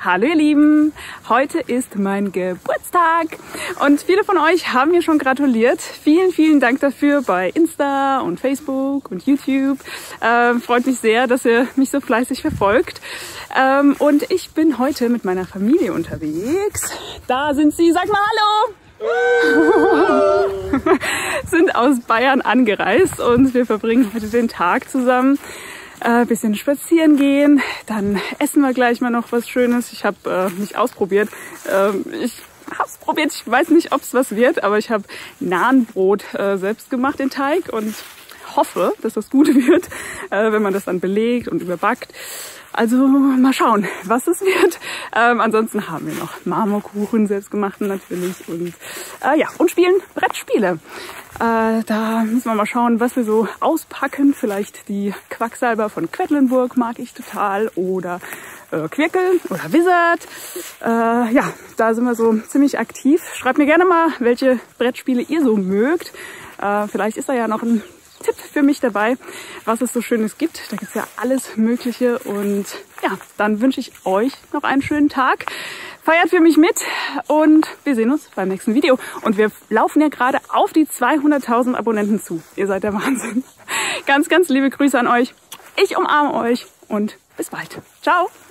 Hallo ihr Lieben, heute ist mein Geburtstag und viele von euch haben mir schon gratuliert. Vielen, vielen Dank dafür bei Insta und Facebook und YouTube. Freut mich sehr, dass ihr mich so fleißig verfolgt. Und ich bin heute mit meiner Familie unterwegs. Da sind sie, sag mal Hallo! Sind aus Bayern angereist und wir verbringen heute den Tag zusammen. Bisschen spazieren gehen, dann essen wir gleich mal noch was Schönes. Ich habe mich ausprobiert. Ich weiß nicht, ob es was wird, aber ich habe Nahenbrot selbst gemacht, den Teig, und hoffe, dass das gut wird, wenn man das dann belegt und überbackt. Also mal schauen, was es wird. Ansonsten haben wir noch Marmorkuchen, selbstgemachten natürlich, und und spielen Brettspiele. Da müssen wir mal schauen, was wir so auspacken. Vielleicht die Quacksalber von Quedlinburg mag ich total, oder Quirkel oder Wizard. Da sind wir so ziemlich aktiv. Schreibt mir gerne mal, welche Brettspiele ihr so mögt. Vielleicht ist da ja noch ein Tipp für mich dabei, was es so Schönes gibt. Da gibt es ja alles Mögliche, und ja, dann wünsche ich euch noch einen schönen Tag. Feiert für mich mit und wir sehen uns beim nächsten Video. Und wir laufen ja gerade auf die 200.000 Abonnenten zu. Ihr seid der Wahnsinn. Ganz, ganz liebe Grüße an euch. Ich umarme euch und bis bald. Ciao.